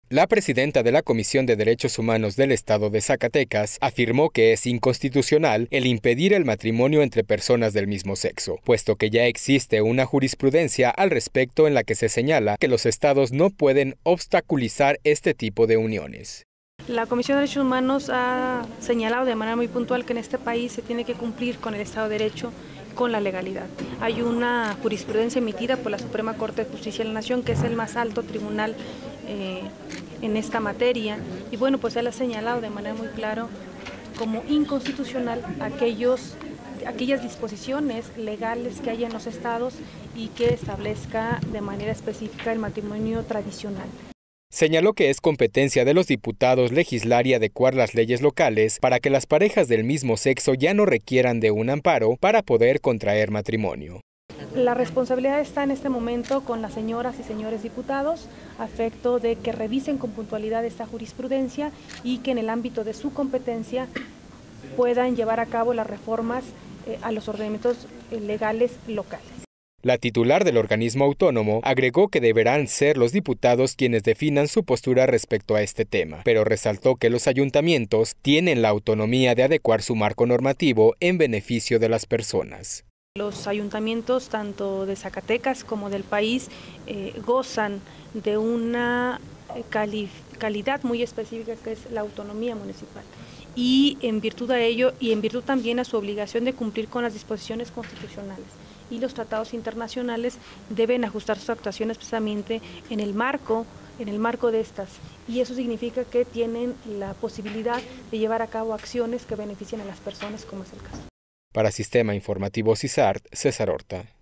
La presidenta de la Comisión de Derechos Humanos del Estado de Zacatecas afirmó que es inconstitucional el impedir el matrimonio entre personas del mismo sexo, puesto que ya existe una jurisprudencia al respecto en la que se señala que los estados no pueden obstaculizar este tipo de uniones. La Comisión de Derechos Humanos ha señalado de manera muy puntual que en este país se tiene que cumplir con el Estado de Derecho, con la legalidad. Hay una jurisprudencia emitida por la Suprema Corte de Justicia de la Nación, que es el más alto tribunal en esta materia, y bueno, pues él ha señalado de manera muy clara como inconstitucional aquellas disposiciones legales que hay en los estados y que establezca de manera específica el matrimonio tradicional. Señaló que es competencia de los diputados legislar y adecuar las leyes locales para que las parejas del mismo sexo ya no requieran de un amparo para poder contraer matrimonio. La responsabilidad está en este momento con las señoras y señores diputados, a efecto de que revisen con puntualidad esta jurisprudencia y que en el ámbito de su competencia puedan llevar a cabo las reformas a los ordenamientos legales locales. La titular del organismo autónomo agregó que deberán ser los diputados quienes definan su postura respecto a este tema, pero resaltó que los ayuntamientos tienen la autonomía de adecuar su marco normativo en beneficio de las personas. Los ayuntamientos, tanto de Zacatecas como del país, gozan de una calidad muy específica que es la autonomía municipal. Y en virtud de ello, y en virtud también a su obligación de cumplir con las disposiciones constitucionales y los tratados internacionales, deben ajustar sus actuaciones precisamente en el marco de estas. Y eso significa que tienen la posibilidad de llevar a cabo acciones que beneficien a las personas, como es el caso. Para Sistema Informativo CISART, César Horta.